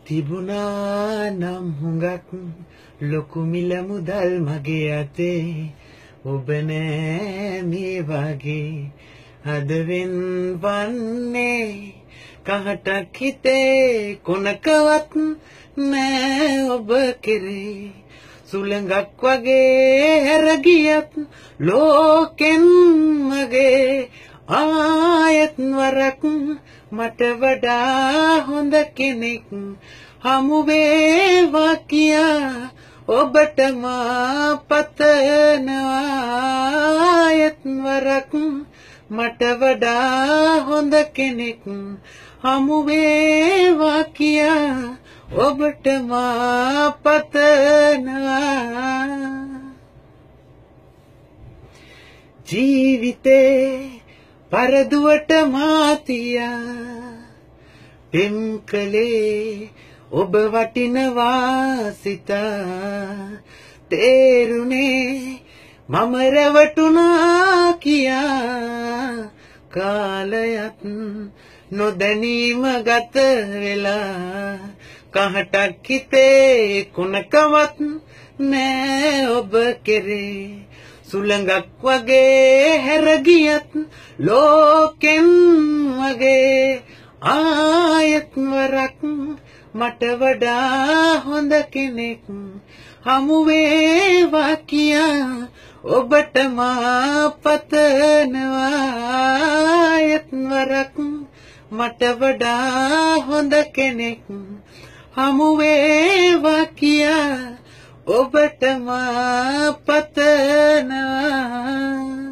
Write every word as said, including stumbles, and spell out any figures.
තිබුණා නම් හුඟක් ලොකු මිල මුදල් මගේ අතේ ඔබ නෑ මේ වගේ හදවෙන් වන්නේ කහටක් හිතේ කොනකවත් නෑ ඔබ කෙරේ සුළඟක් වගේ හැරගියත් ලෝකෙන් මගේ ආයත් වරක් මට වඩා හොඳ කෙනෙක් හමු වේවා කියා ඔබට මා පතනවා ආයත් වරක් මට වඩා හොඳ කෙනෙක් හමු වේවා කියා ඔබට මා පතනවා ජීවිතේ පරදුවට මාතියා පෙම් කලේ ඔබ වටිනවා සිතා තේරුනේ මම රැවටුණා කියා කාලයත් නොදැනීම ගත වෙලා කහටක් හිතේ කොනකවත් නෑ ඔබ කෙරේ සුළඟක් වගේ හැරගියත් ලෝකෙන් වගේ ආයත් වරක් මට වඩා හොඳ කෙනෙක් හමු වේවා කියා ඔබට මා පතනවා ආයත් වරක් මට වඩා හොඳ කෙනෙක් හමු වේවා කියා ඔබට මා පතනවා